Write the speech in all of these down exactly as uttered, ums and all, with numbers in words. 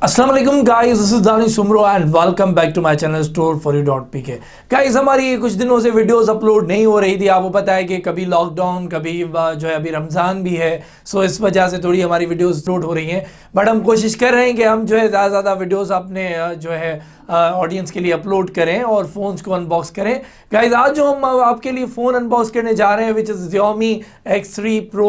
अस्सलाम वालेकुम guys, this is Danish Soomro and welcome back to my channel store for you dot P K. Guys, हमारी कुछ दिनों से वीडियोस अपलोड नहीं हो रही थी। आपको पता है कि कभी लॉकडाउन, कभी जो है अभी रमज़ान भी है, सो इस वजह से थोड़ी हमारी वीडियोस अपलोड हो रही हैं। बट हम कोशिश कर रहे हैं कि हम जो है ज़्यादा ज़्यादा वीडियोस अपने जो है ऑडियंस के लिए अपलोड करें और फ़ोन्स को अनबॉक्स करें। गाइस, आज जो हम आपके लिए फ़ोन अनबॉक्स करने जा रहे हैं which is Xiaomi X three pro.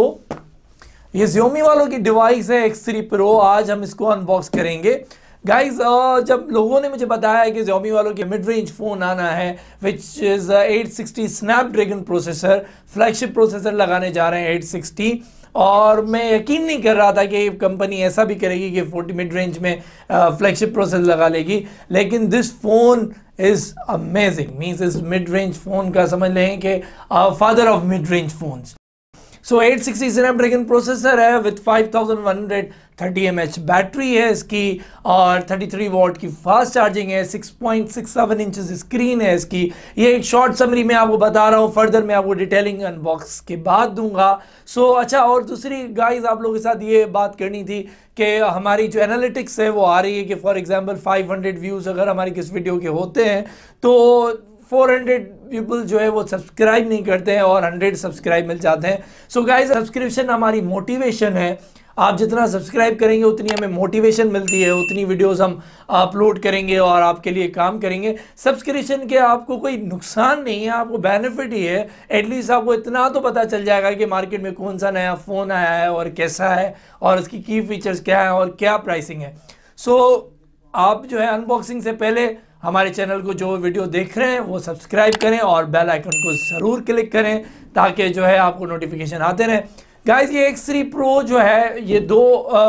ये Xiaomi वालों की डिवाइस है एक्स थ्री प्रो। आज हम इसको अनबॉक्स करेंगे। गाइज, जब लोगों ने मुझे बताया कि Xiaomi वालों के मिड रेंज फ़ोन आना है which is eight sixty Snapdragon processor, flagship processor लगाने जा रहे हैं एट सिक्सटी, और मैं यकीन नहीं कर रहा था कि कंपनी ऐसा भी करेगी कि फोर्टी मिड रेंज में फ्लैगशिप प्रोसेसर लगा लेगी। लेकिन this phone is amazing. Means इस मिड रेंज फ़ोन का समझ लें कि father of mid range phones. So eight sixty Snapdragon processor है with five thousand one hundred thirty M H battery है इसकी, और थर्टी थ्री वॉट की फास्ट चार्जिंग है। Six point six seven inches screen है इसकी। ये एक शॉर्ट समरी में आपको बता रहा हूँ, फर्दर मैं आपको डिटेलिंग अनबॉक्स के बाद दूंगा। सो so, अच्छा, और दूसरी गाइज आप लोगों के साथ ये बात करनी थी कि हमारी जो एनालिटिक्स है वो आ रही है कि for example five hundred views अगर हमारी किस वीडियो के होते हैं तो फोर हंड्रेड पीपल जो है वो सब्सक्राइब नहीं करते हैं और हंड्रेड सब्सक्राइब मिल जाते हैं। सो गाइस, सब्सक्रिप्शन हमारी मोटिवेशन है। आप जितना सब्सक्राइब करेंगे उतनी हमें मोटिवेशन मिलती है, उतनी वीडियोस हम अपलोड करेंगे और आपके लिए काम करेंगे। सब्सक्रिप्शन के आपको कोई नुकसान नहीं है, आपको बेनिफिट ही है। एटलीस्ट आपको इतना तो पता चल जाएगा कि मार्केट में कौन सा नया फ़ोन आया है और कैसा है और उसकी की फीचर्स क्या है और क्या प्राइसिंग है। सो so, आप जो है अनबॉक्सिंग से पहले हमारे चैनल को जो वीडियो देख रहे हैं वो सब्सक्राइब करें और बेल आइकन को ज़रूर क्लिक करें ताकि जो है आपको नोटिफिकेशन आते रहें। गाइस, ये एक्स थ्री प्रो जो है ये दो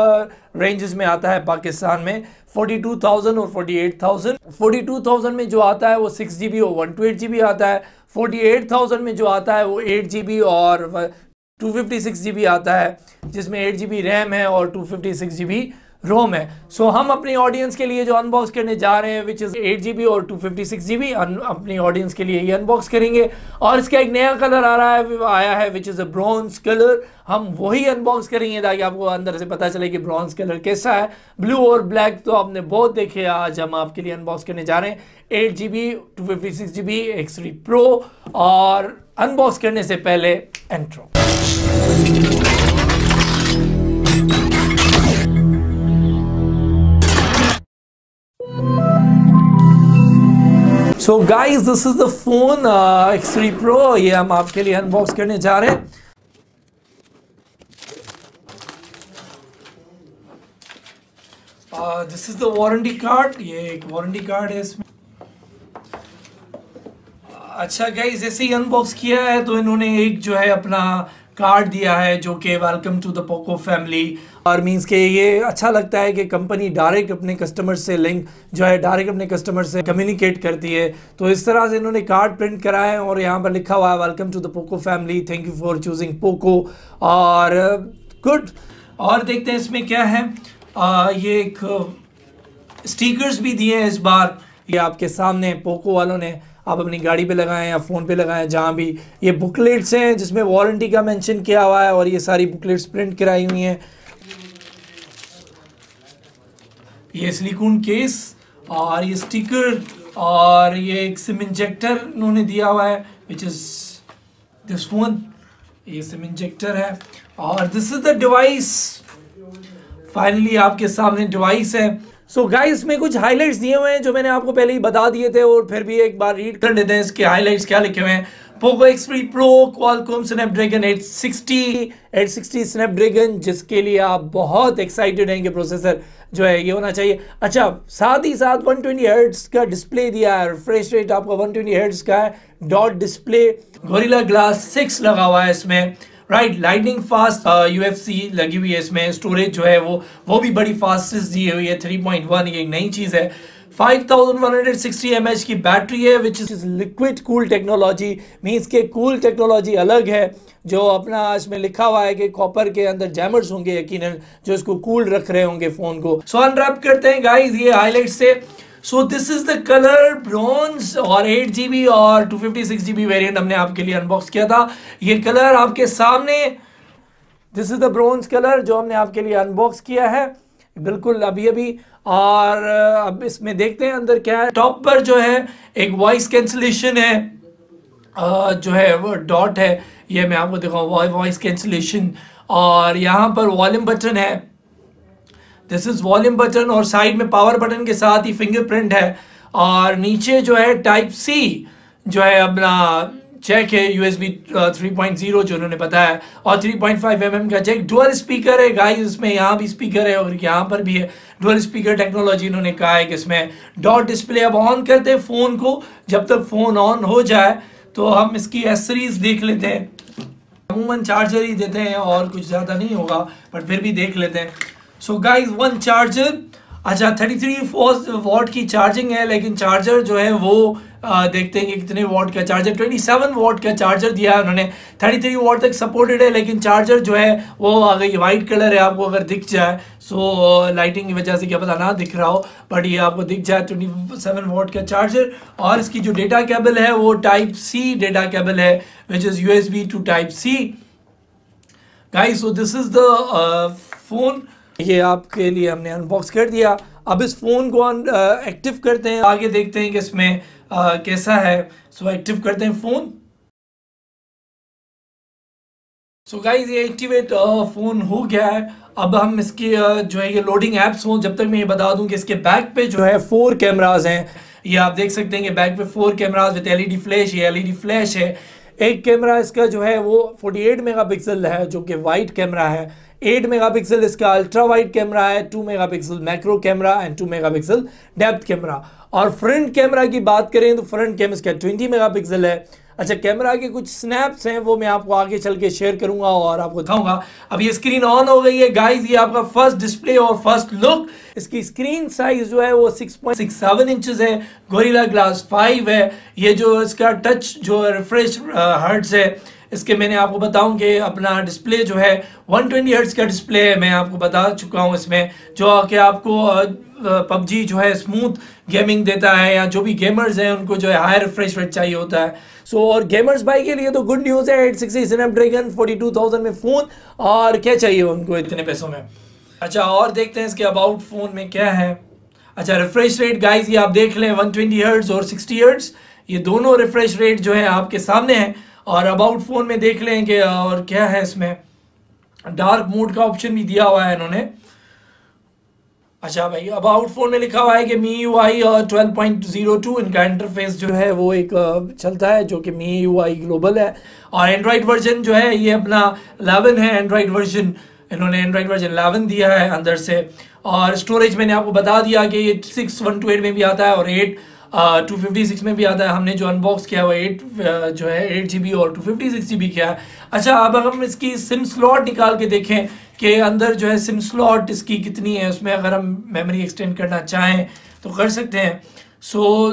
रेंजेस में आता है पाकिस्तान में, फोर्टी टू थाउजेंड और forty eight thousand. Forty two thousand में जो आता है वो सिक्स जी बी और one two eight G B आता है। फोर्टी एट थाउजेंड में जो आता है वो एट जी बी और two fifty six G B आता है, जिसमें एट जी बी रैम है और two fifty six G B ROM है। सो so, हम अपनी ऑडियंस के लिए जो अनबॉक्स करने जा रहे हैं which is eight G B और two fifty six G B, अपनी ऑडियंस के लिए ये अनबॉक्स करेंगे। और इसका एक नया कलर आ रहा है आया है which is a bronze colour. हम वही अनबॉक्स करेंगे ताकि आपको अंदर से पता चले कि ब्रॉन्ज कलर कैसा है। ब्लू और ब्लैक तो आपने बहुत देखे, आज हम आपके लिए अनबॉक्स करने जा रहे हैं eight G B two fifty six G B X three pro. और अनबॉक्स करने से पहले intro. So guys, this is the phone X three pro. ये हम आपके लिए अनबॉक्स करने जा रहे हैं। This is the warranty card. ये एक वारंटी कार्ड है इसमें। अच्छा गाइज, जैसे ही अनबॉक्स किया है तो इन्होंने एक जो है अपना कार्ड दिया है जो कि welcome to the Poco family, और मींस के ये अच्छा लगता है कि कंपनी डायरेक्ट अपने कस्टमर से लिंक जो है डायरेक्ट अपने कस्टमर से कम्युनिकेट करती है। तो इस तरह से इन्होंने कार्ड प्रिंट करा है और यहाँ पर लिखा हुआ है welcome to the Poco family, thank you for choosing Poco. और गुड, और देखते हैं इसमें क्या है। आ, ये एक स्टिकर्स भी दिए हैं इस बार। ये आपके सामने पोको वालों ने, आप अपनी गाड़ी पे लगाएं या फ़ोन पे लगाएं जहाँ भी। ये बुकलेट्स हैं जिसमें वारंटी का मेंशन किया हुआ है और ये सारी बुकलेट्स प्रिंट कराई हुई हैं। ये सिलिकॉन केस और ये स्टिकर और ये एक सिम इंजेक्टर उन्होंने दिया हुआ है विच इज़ दिस फोन। ये सिम इंजेक्टर है और this is the device. Finally आपके सामने डिवाइस है। सो so गाइस, में कुछ हाइलाइट्स दिए हुए हैं जो मैंने आपको पहले ही बता दिए थे, और फिर भी एक बार रीड कर लेते हैं इसके हाइलाइट्स क्या लिखे हुए हैं। Poco X three pro Qualcomm Snapdragon eight sixty eight sixty Snapdragon, जिसके लिए आप बहुत एक्साइटेड हैं कि प्रोसेसर जो है ये होना चाहिए। अच्छा, साथ ही साथ वन ट्वेंटी हर्ट्ज का डिस्प्ले दिया है, रिफ्रेश रेट आपका वन ट्वेंटी हर्ट्ज का है, dot display, Gorilla Glass six लगा हुआ है इसमें, राइट। लाइटनिंग फास्ट यूएफसी लगी हुई है इसमें। स्टोरेज जो है वो वो भी बड़ी फास्टेस्ट दी हुई है, थ्री पॉइंट वन। ये एक नई चीज़ है। Five thousand one hundred sixty M H की बैटरी है which is liquid cool technology. Means के कूल टेक्नोलॉजी अलग है, जो अपना इसमें लिखा हुआ है कि कॉपर के अंदर जैमर्स होंगे यकीनन जो इसको कूल रख रहे होंगे फ़ोन को। सो अनरैप करते हैं गाइज ये हाईलाइट से। So this is the colour bronze, और एट जी बी और two fifty six G B variant हमने आपके लिए अनबॉक्स किया था। ये कलर आपके सामने, this is the bronze colour जो हमने आपके लिए अनबॉक्स किया है। बिल्कुल अभी अभी। और अब इसमें देखते हैं अंदर क्या है। टॉप पर जो है एक वॉइस कैंसलेशन है, आ, जो है वो डॉट है, ये मैं आपको दिखाऊँ, वॉइस कैंसलेशन। और यहाँ पर वॉल्यूम बटन है, दिस इज वॉल्यूम बटन, और साइड में पावर बटन के साथ ही फिंगरप्रिंट है। और नीचे जो है टाइप सी जो है अपना चेक है, यूएसबी थ्री पॉइंट ज़ीरो जो उन्होंने बताया, और three point five M M का चेक। डुअल स्पीकर है गाइस, इसमें यहाँ भी स्पीकर है और यहाँ पर भी है। डुअल स्पीकर टेक्नोलॉजी इन्होंने कहा है कि इसमें डॉट डिस्प्ले। अब ऑन करते हैं फ़ोन को, जब तक फ़ोन ऑन हो जाए तो हम इसकी एसेसरीज देख लेते हैं। अमूमन चार्जर ही देते हैं और कुछ ज़्यादा नहीं होगा, बट फिर भी देख लेते हैं। सो गाइस वन चार्जर, अच्छा थर्टी थ्री वॉट की चार्जिंग है, लेकिन चार्जर जो है वो आ, देखते हैं कि कितने वॉट का चार्जर। ट्वेंटी सेवन वॉट का चार्जर दिया है उन्होंने, थर्टी थ्री वॉट तक सपोर्टेड है, लेकिन चार्जर जो है वो अगर वाइट कलर है, आपको अगर दिख जाए, सो लाइटिंग की वजह से क्या पता ना दिख रहा हो, बट ये आपको दिख जाए ट्वेंटी सेवन वॉट का चार्जर। और इसकी जो डेटा केबल है वो टाइप सी डेटा केबल है, which is U S B to type C. Guys so this is the phone, ये आपके लिए हमने अनबॉक्स कर दिया। अब इस फोन को एक्टिव करते हैं, आगे देखते हैं कि इसमें uh, कैसा है। सो so, एक्टिव करते हैं फोन। सो so, गाइस ये एक्टिवेट फोन हो गया है। अब हम इसके uh, जो है ये लोडिंग एप्स हों, जब तक मैं ये बता दूं कि इसके बैक पे जो है फोर कैमराज हैं। ये आप देख सकते हैं कि बैक पे four cameras with LED flash, ये एलईडी फ्लैश है। एक कैमरा इसका जो है वो अड़तालीस मेगापिक्सल है, जो कि वाइड कैमरा है। एट मेगापिक्सल इसका अल्ट्रा वाइड कैमरा है, two megapixel macro camera and two megapixel depth camera. और फ्रंट कैमरा की बात करें तो फ्रंट कैमरा इसका ट्वेंटी मेगापिक्सल है। अच्छा, कैमरा के कुछ स्नैप्स हैं वो मैं आपको आगे चल के शेयर करूंगा और आपको दिखाऊंगा। अब ये स्क्रीन ऑन हो गई है गाइस, ये आपका फर्स्ट डिस्प्ले और फर्स्ट लुक। इसकी स्क्रीन साइज जो है वो six point six seven inches है, गोरिल्ला ग्लास फाइव है। ये जो इसका टच जो रिफ्रेश हर्ट्ज है, इसके मैंने आपको बताऊं कि अपना डिस्प्ले जो है वन ट्वेंटी हर्ट्ज का डिस्प्ले है, मैं आपको बता चुका हूं इसमें, जो कि आपको पबजी जो है स्मूथ गेमिंग देता है, या जो भी गेमर्स हैं उनको जो है हाई रिफ्रेश रेट चाहिए होता है। सो so, और गेमर्स भाई के लिए तो गुड न्यूज़ है, eight sixty Snapdragon forty two thousand में फ़ोन, और क्या चाहिए उनको इतने पैसों में। अच्छा, और देखते हैं इसके अबाउट फ़ोन में क्या है। अच्छा, रिफ्रेश रेट गाइस ये आप देख लें, वन ट्वेंटी हर्ट्ज और सिक्सटी हर्ट्ज, ये दोनों रिफ्रेश रेट जो है आपके सामने है। और अबाउट फ़ोन में देख लें कि और क्या है, इसमें डार्क मोड का ऑप्शन भी दिया हुआ है इन्होंने। अच्छा भाई, अबाउट फ़ोन में लिखा हुआ है कि मी यू आई और ट्वेल्व पॉइंट ज़ीरो टू इनका इंटरफेस जो है वो एक चलता है, जो कि मी यू आई ग्लोबल है। और एंड्रॉयड वर्जन जो है ये अपना इलेवन है, एंड्रॉयड वर्जन इन्होंने एंड्रॉयड वर्जन इलेवन दिया है अंदर से। और स्टोरेज मैंने आपको बता दिया कि ये सिक्स वन टू एट में भी आता है और एट टू फिफ्टी सिक्स में भी आता है। हमने जो अनबॉक्स किया हुआ एट जो है एट जी बी और two fifty six G B किया है। अच्छा, अब अगर हम इसकी सिम स्लॉट निकाल के देखें कि अंदर जो है सिम स्लॉट इसकी कितनी है, उसमें अगर हम मेमोरी एक्सटेंड करना चाहें तो कर सकते हैं। सो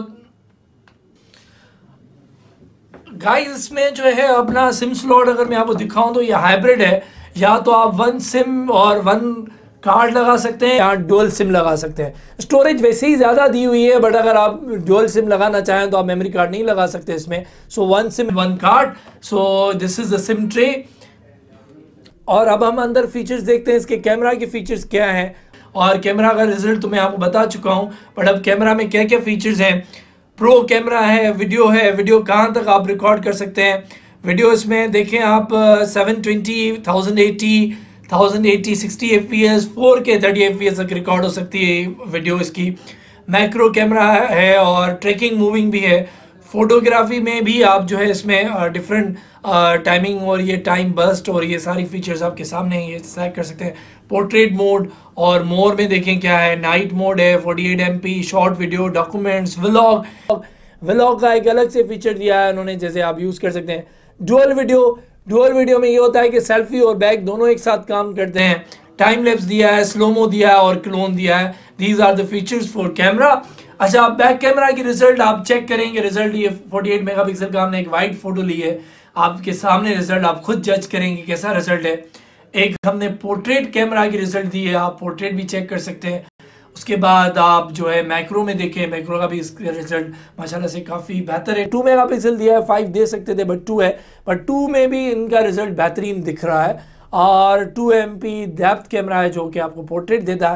गाइस इसमें जो है अपना सिम स्लॉट अगर मैं आपको दिखाऊं तो ये हाइब्रिड है, या तो आप वन सिम और वन कार्ड लगा सकते हैं या डुअल सिम लगा सकते हैं। स्टोरेज वैसे ही ज़्यादा दी हुई है, बट अगर आप डुअल सिम लगाना चाहें तो आप मेमोरी कार्ड नहीं लगा सकते इसमें। So one SIM one card, so this is the SIM tray. और अब हम अंदर फीचर्स देखते हैं, इसके कैमरा के फीचर्स क्या हैं। और कैमरा का रिजल्ट तो मैं आपको बता चुका हूँ, बट अब कैमरा में क्या क्या फीचर्स हैं। प्रो कैमरा है, वीडियो है, वीडियो कहाँ तक आप रिकॉर्ड कर सकते हैं। वीडियो इसमें देखें आप seven twenty, thousand eighty, thousand eighty, sixty F P S, four K thirty F P S तक रिकॉर्ड हो सकती है वीडियो इसकी। मैक्रो कैमरा है और ट्रैकिंग मूविंग भी है। फोटोग्राफी में भी आप जो है इसमें डिफरेंट टाइमिंग और ये टाइम बस्ट और ये सारी फीचर्स आपके सामने ये सेलेक्ट कर सकते हैं। पोर्ट्रेट मोड और मोर में देखें क्या है, नाइट मोड है, forty eight M P, short video, documents, vlog. Vlog का एक अलग से फीचर दिया है उन्होंने, जैसे आप यूज़ कर सकते हैं। डुअल वीडियो, डुअल वीडियो में ये होता है कि सेल्फी और बैक दोनों एक साथ काम करते हैं। टाइम लैप्स दिया है, स्लोमो दिया है और क्लोन दिया है। These are the features for camera. अच्छा, आप बैक कैमरा की रिजल्ट आप चेक करेंगे। रिजल्ट ये फोर्टी एट मेगापिक्सल का हमने एक वाइड फोटो ली है, आपके सामने रिजल्ट, आप खुद जज करेंगे कैसा रिजल्ट है। एक हमने पोर्ट्रेट कैमरा की रिजल्ट दी है, आप पोर्ट्रेट भी चेक कर सकते हैं। उसके बाद आप जो है मैक्रो में देखें, मैक्रो का भी इसका रिजल्ट माशाल्लाह से काफ़ी बेहतर है। टू मेगापिक्सल दिया है, फाइव दे सकते थे बट टू है, बट टू में भी इनका रिजल्ट बेहतरीन दिख रहा है। और two M P depth camera है जो कि आपको पोर्ट्रेट देता है।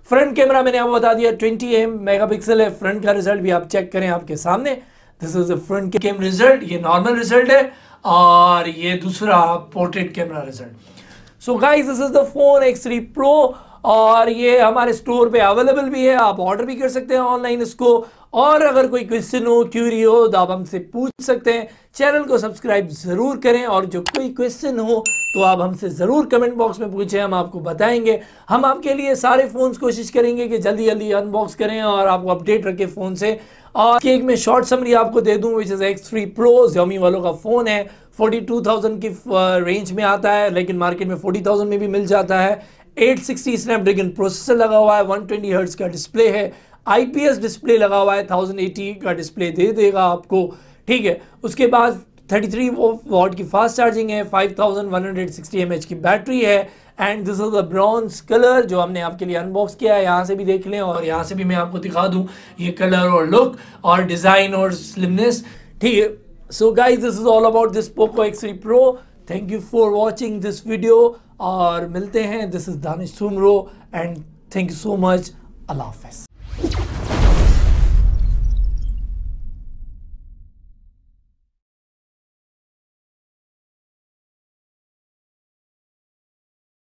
फ्रंट कैमरा मैंने आपको बता दिया ट्वेंटी एम मेगापिक्सल है, फ्रंट का रिजल्ट भी आप चेक करें आपके सामने। This is the front cam result, ये नॉर्मल रिजल्ट है और ये दूसरा portrait camera result. So guys this is the phone X three pro और ये हमारे स्टोर पे अवेलेबल भी है, आप ऑर्डर भी कर सकते हैं ऑनलाइन इसको। और अगर कोई क्वेश्चन हो, क्यूरी हो तो आप हमसे पूछ सकते हैं। चैनल को सब्सक्राइब जरूर करें और जो कोई क्वेश्चन हो तो आप हमसे ज़रूर कमेंट बॉक्स में पूछें, हम आपको बताएंगे। हम आपके लिए सारे फ़ोन्स कोशिश करेंगे कि जल्दी जल्दी अनबॉक्स करें और आपको अपडेट रखें फ़ोन से। और एक मैं शॉर्ट समरी आपको दे दूं, which is X three pro Xiaomi वालों का फ़ोन है, फोर्टी टू थाउजेंड की रेंज में आता है, लेकिन मार्केट में फोर्टी थाउजेंड में भी मिल जाता है। एट सिक्सटी स्नैपड्रैगन प्रोसेसर लगा हुआ है, वन ट्वेंटी हर्ट्ज का डिस्प्ले है, आईपीएस डिस्प्ले लगा हुआ है, थाउजेंड एटी का डिस्प्ले दे देगा आपको, ठीक है। उसके बाद थर्टी थ्री वॉट की फास्ट चार्जिंग है, five thousand one hundred sixty mAh की बैटरी है and this is the bronze colour जो हमने आपके लिए अनबॉक्स किया है। यहाँ से भी देख लें और यहाँ से भी मैं आपको दिखा दूँ ये कलर और लुक और डिज़ाइन और स्लिमनेस, ठीक है। So guys this is all about this Poco X three pro. Thank you for watching this video और मिलते हैं। This is Danish Soomro and thank you so much. अल्लाह हाफ़िज़।